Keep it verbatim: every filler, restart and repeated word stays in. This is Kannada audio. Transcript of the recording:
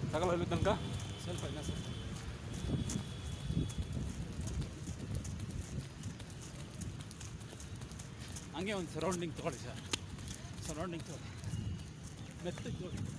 ತಗೊಳ್ಳ ಇಲ್ಲಿ ತನಕ ಸ್ವಲ್ಪ ಇಲ್ಲ ಸರ್. ಹಂಗೆ ಒಂದು ಸರೌಂಡಿಂಗ್ ತೊಗೊಳ್ಳಿ ಸರ್, ಸರೌಂಡಿಂಗ್ ತೊಗೊಳ್ಳಿ, ಮೆತ್ತಗೆ ತೊಗೊಳ್ಳಿ.